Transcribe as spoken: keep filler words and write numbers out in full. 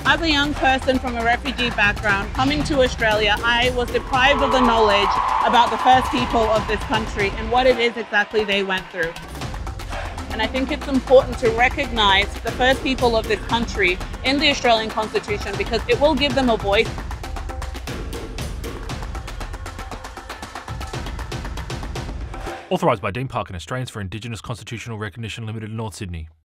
As a young person from a refugee background coming to Australia, I was deprived of the knowledge about the first people of this country and what it is exactly they went through. And I think it's important to recognize the first people of this country in the Australian Constitution because it will give them a voice. Authorised by Dean Parkin Australians for Indigenous Constitutional Recognition Limited in North Sydney.